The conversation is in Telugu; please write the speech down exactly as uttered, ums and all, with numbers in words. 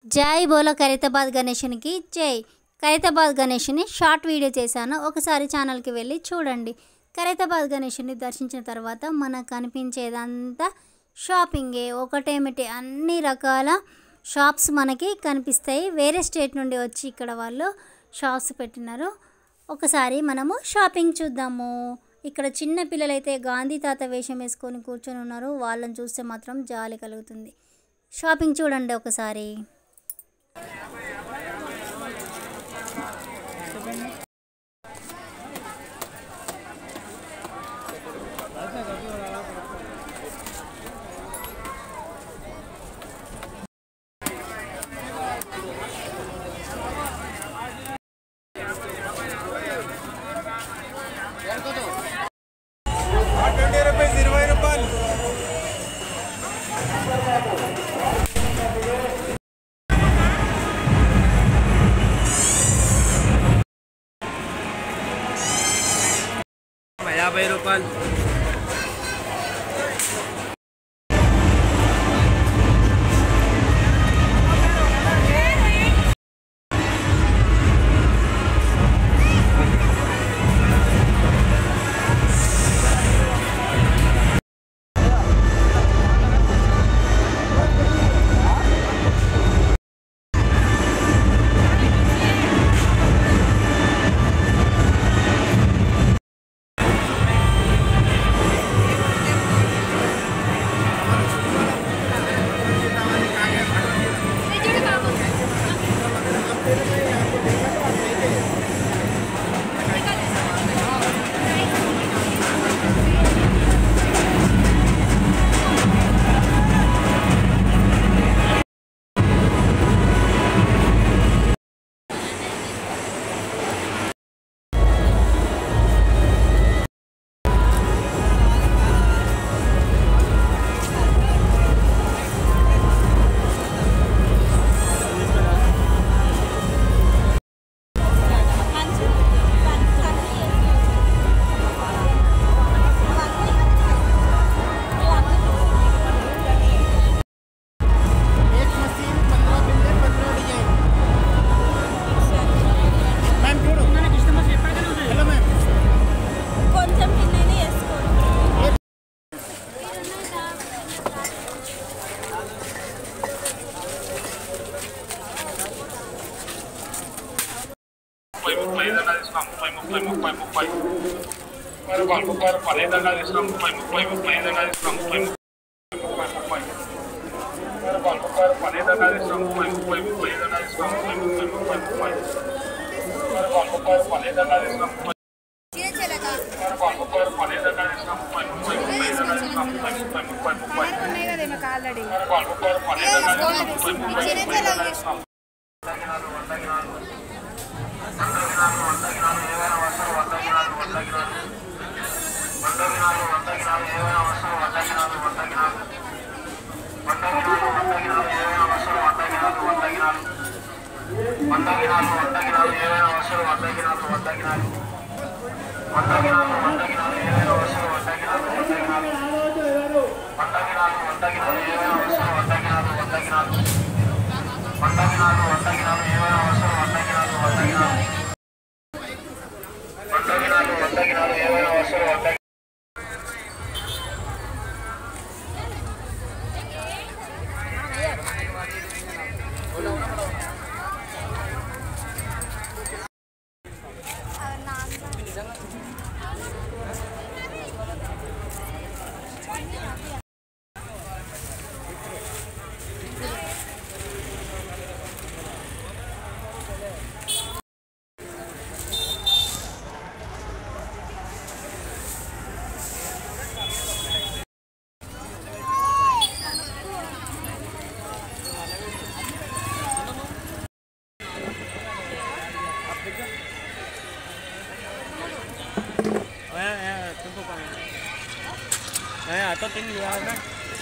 జై బోలో ఖైరతాబాద్ గణేశునికి జై. ఖైరతాబాద్ గణేశుని షార్ట్ వీడియో చేశాను, ఒకసారి ఛానల్కి వెళ్ళి చూడండి. ఖైరతాబాద్ గణేశుని దర్శించిన తర్వాత మనకు కనిపించేదంతా షాపింగే. ఒకటేమిటి, అన్ని రకాల షాప్స్ మనకి కనిపిస్తాయి. వేరే స్టేట్ నుండి వచ్చి ఇక్కడ వాళ్ళు షాప్స్ పెట్టినారు. ఒకసారి మనము షాపింగ్ చూద్దాము. ఇక్కడ చిన్న పిల్లలైతే గాంధీ తాత వేషం వేసుకొని కూర్చొని ఉన్నారు. వాళ్ళని చూస్తే మాత్రం జాలి కలుగుతుంది. షాపింగ్ చూడండి ఒకసారి. యాభై రూపాయలు ముప్పై ముప్పై ముప్పై ముప్పై ముప్పై ముప్పై ముప్పై ముప్పై పన్నెండు ముప్పై ముప్పై ముప్పై ముప్పై ముప్పై ముప్పై పన్నెండు ముప్పై ముప్పై ముప్పై ముప్పై ముప్పై ముప్పై ముప్పై పన్నెండు ముప్పై Này, tôi tin nhiều hơn đó.